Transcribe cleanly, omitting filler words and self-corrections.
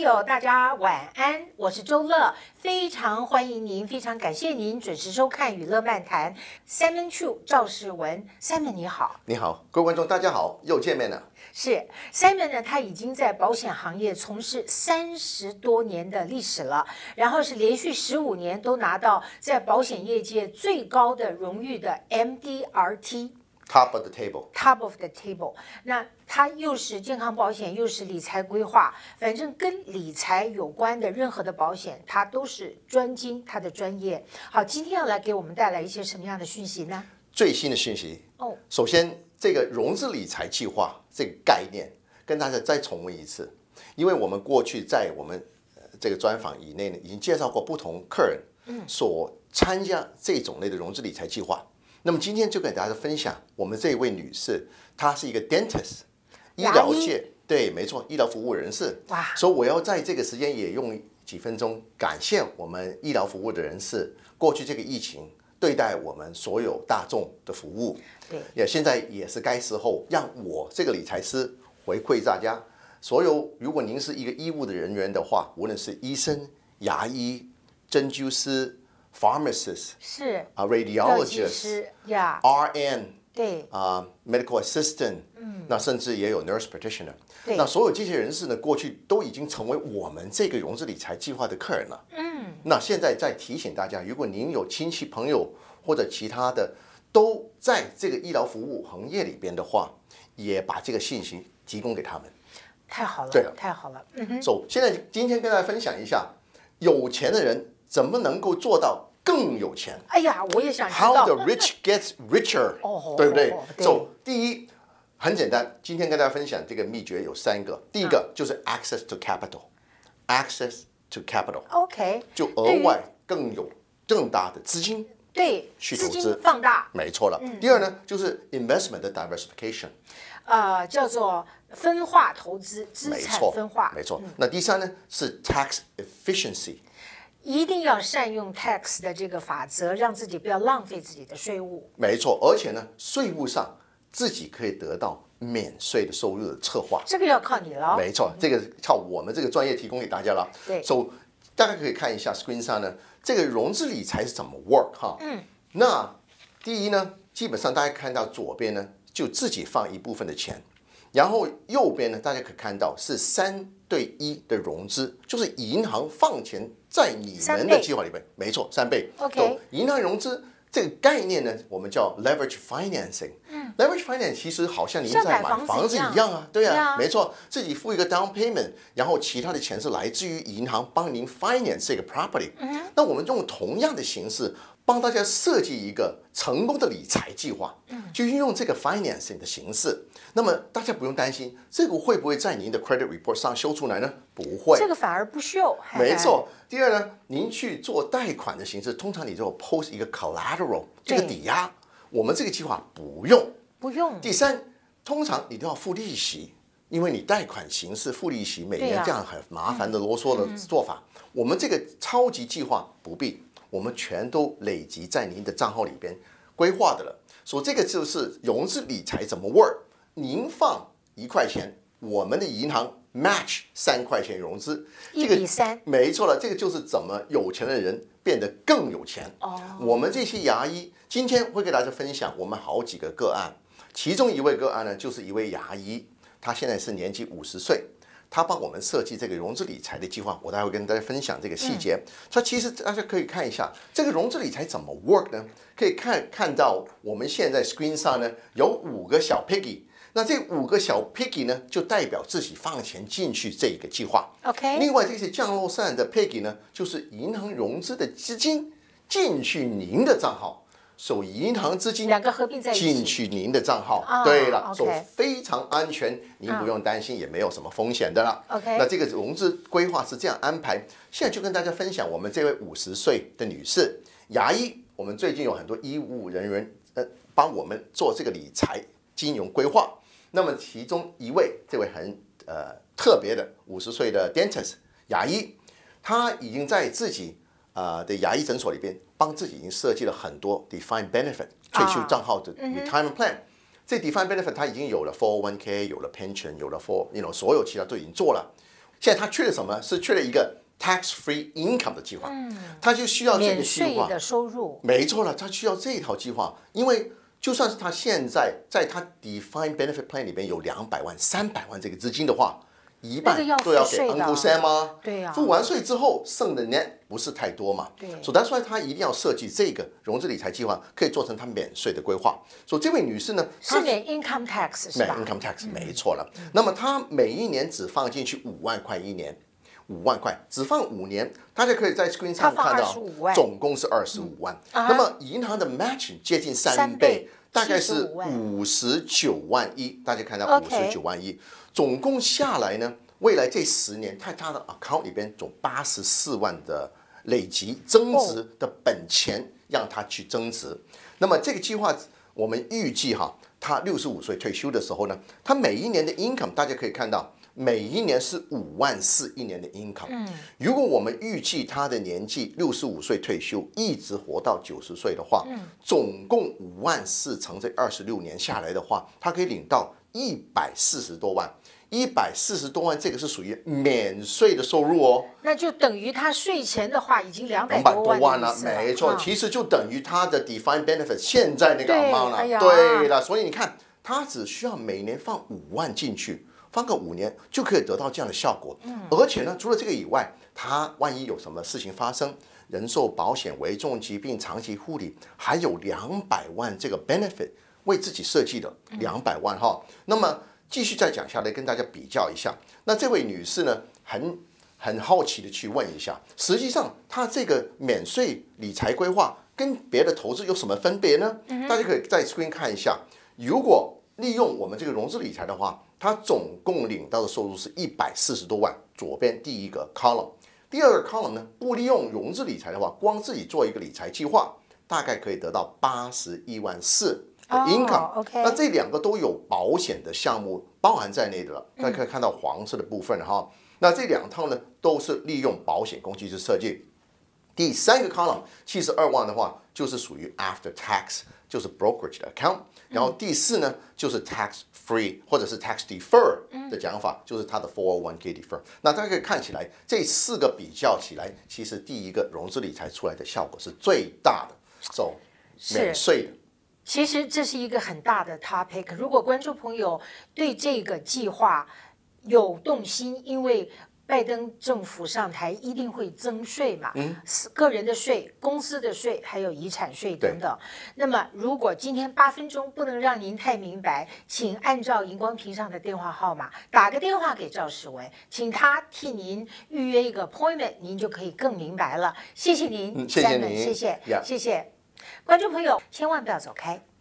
友，大家晚安，我是周乐，非常欢迎您，非常感谢您准时收看娱乐漫谈。Simon Chu 赵世文 ，Simon 你好， 你好，各位观众，大家好，又见面了。 是 Simon 呢，他已经在保险行业从事30多年的历史了，然后是连续15年都拿到在保险业界最高的荣誉的 MDRT。Top of the table。那他又是健康保险，又是理财规划，反正跟理财有关的任何的保险，他都是专精，他的专业。好，今天要来给我们带来一些什么样的讯息呢？ 最新的讯息哦，首先这个融资理财计划这个概念，跟大家再重温一次，因为我们过去在我们这个专访以内呢，已经介绍过不同客人所参加这种类的融资理财计划。那么今天就给大家分享，我们这位女士，她是一个 dentist， 医疗界，对，没错，医疗服务人士。哇！所以我要在这个时间也用几分钟感谢我们医疗服务的人士，过去这个疫情对待我们所有大众的服务。对，也现在也是该时候让我这个理财师回馈大家。所有如果您是一个医务的人员的话，无论是医生、牙医、针灸师。Pharmacist 是 radiologist、RN 对 medical assistant，那甚至也有 nurse practitioner。那所有这些人士呢，过去都已经成为我们这个融资理财计划的客人了。那现在再提醒大家，如果您有亲戚朋友或者其他的都在这个医疗服务行业里边的话，也把这个信息提供给他们。 太好了， 对了， 太好了。 现在今天跟大家分享一下，有钱的人怎么能够做到更有钱？ 哎呀，我也想知道。 How the rich gets richer， 对不对？第一很简单，今天跟大家分享这个秘诀有3个。第一个就是 access to capital，access to capital，OK， 就额外更大的资金， 对， 去投资， 资金放大， 没错了。第二呢，就是 investment 的 diversification， 叫做分化投资，资产分化， 没错。那第3呢是 tax efficiency。 一定要善用 tax 的这个法则，让自己不要浪费自己的税务。 没错，而且呢，税务上自己可以得到免税的收入的策划， 这个要靠你了。 没错，这个靠我们这个专业提供给大家了。 对， 大家可以看一下 screen 上呢，这个融资理财是怎么 work 哈。那第一呢，基本上大家看到左边呢，就自己放一部分的钱。然后右边呢，大家可以看到是3对1的融资，就是银行放钱在你们的计划里面，没错，3倍。 OK， 银行融资这个概念呢，我们叫 leverage financing。leverage financing 其实好像您在买房子一样啊，对啊，没错，自己付一个 down payment， 然后其他的钱是来自于银行帮您 finance 这个 property。那我们用同样的形式帮大家设计一个成功的理财计划，就运用这个 financing 的形式。那么大家不用担心，这个会不会在您的 credit report 上修出来呢？不会， 这个反而不秀。 没错。第二呢，您去做贷款的形式，通常你就 post 一个 collateral 这个抵押，我们这个计划不用。第3，通常你都要付利息，因为你贷款形式付利息，每年这样很麻烦的啰嗦的做法。我们这个超级计划不必，我们全都累积在您的账号里边规划的了。所以这个就是融资理财怎么 work。您放1块钱，我们的银行 match 3块钱融资 ，1比3， 没错了。这个就是怎么有钱的人变得更有钱。我们这些牙医今天会给大家分享我们好几个个案，其中一位个案呢，就是一位牙医，他现在是年纪50岁，他帮我们设计这个融资理财的计划，我待会跟大家分享这个细节。他其实大家可以看一下这个融资理财怎么 work 呢？可以看到我们现在 screen 上呢有5个小 piggy。那这5个小 piggy 呢，就代表自己放钱进去这个计划。 OK。 另外这些降落伞的 piggy 呢，就是银行融资的资金进去您的账号，所以银行资金 2个合并在一起进去您的账号。对了，所以非常安全，您不用担心，也没有什么风险的了。 OK。 那这个融资规划是这样安排。现在就跟大家分享我们这位50岁的女士牙医，我们最近有很多医务人员帮我们做这个理财金融规划。那么其中一位，这位很特别的50岁的 dentist 牙医，他已经在自己的牙医诊所里边帮自己已经设计了很多 defined benefit 退休账号的 retirement plan。这 defined benefit 他已经有了 401k， 有了 pension， 有了所有其他都已经做了。 现在他缺了什么？是缺了一个 tax-free income 的计划，他就需要这个计免税划。 的收入， 没错了，他需要这一套计划，因为就算是他现在在他 defined benefit plan 里面有200万、300万这个资金的话，一半都要给 Uncle Sam 啊。 对呀。 付完税之后剩的 net 不是太多嘛？ 对。 所以that's why他一定要设计这个融资理财计划，可以做成他免税的规划。所以这位女士呢， 是免 income tax 是吧？ 免 income tax 没错了。那么她每一年只放进去5万块一年。5万块，只放5年，大家可以在 screen 上看到，总共是25万。那么银行的 matching 接近3倍，大概是59万1，大家看到59万1，总共下来呢，未来这10年，在他的 account 里边总84万的累积增值的本钱，让他去增值。那么这个计划，我们预计哈，他65岁退休的时候呢，他每一年的 income， 大家可以看到。每一年是5万4一年的 income。如果我们预计他的年纪65岁退休，一直活到90岁的话，总共5万4乘这26年下来的话，他可以领到140多万。140多万，这个是属于免税的收入哦。 那就等于他税前的话已经200 多万了，没错，其实就等于他的 defined benefit 现在那个 amount 了。对了，所以你看，他只需要每年放5万进去。放个5年就可以得到这样的效果，而且呢，除了这个以外，他万一有什么事情发生，人寿保险、危重疾病、长期护理，还有200万这个 benefit 为自己设计的200万哈。那么继续再讲下来，跟大家比较一下。那这位女士呢，很好奇的去问一下，实际上她这个免税理财规划跟别的投资有什么分别呢？大家可以在 screen 看一下，如果利用我们这个融资理财的话，他总共领到的收入是140多万，左边第一个 column， 第二个 column 呢，不利用融资理财的话，光自己做一个理财计划，大概可以得到81万4的 income。那这2个都有保险的项目包含在内的了，大家可以看到黄色的部分哈。那这2套呢，都是利用保险工具去设计。第3个 column 72万的话，就是属于 after tax， 就是 brokerage 的 account。然后第4呢，就是 tax free 或者是 tax defer 的讲法，就是它的 401k defer。那大家可以看起来，这4个比较起来，其实第一个融资理财出来的效果是最大的，免税的。 其实这是一个很大的 topic。如果观众朋友对这个计划有动心，因为拜登政府上台一定会增税嘛，个人的税、公司的税，还有遗产税等等。那么，如果今天8分钟不能让您太明白，请按照荧光屏上的电话号码打个电话给赵世文，请他替您预约一个 appointment， 您就可以更明白了。谢谢您， 谢谢您， 谢谢，谢谢观众朋友，千万不要走开。